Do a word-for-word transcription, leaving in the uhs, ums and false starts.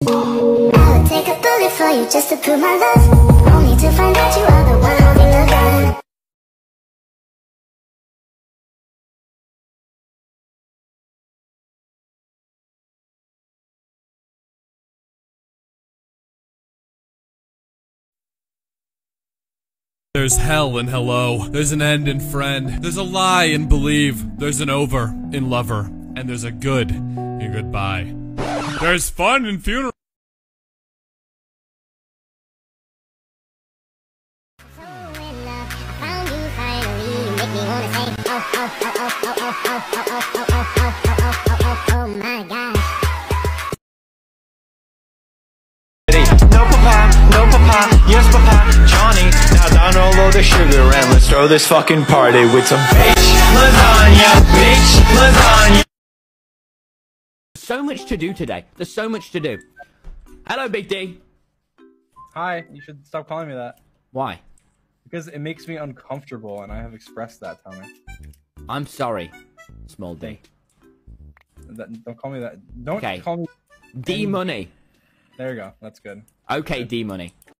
I would take a bullet for you just to prove my love. Only to find out you are the one holding the gun. There's hell in hello, there's an end in friend, there's a lie in believe, there's an over in lover, and there's a good in goodbye. There's fun in funeral. No papa, no papa, yes papa, Johnny. Now down all of the sugar and let's throw this fucking party with some bitch lasagna, bitch lasagna. So much to do today. There's so much to do. Hello, Big D. Hi, you should stop calling me that. Why? Because it makes me uncomfortable, and I have expressed that, Tommy. I'm sorry, Small D. That, don't call me that. Don't Okay. call me D Money. There you go. That's good. Okay, Good. D Money.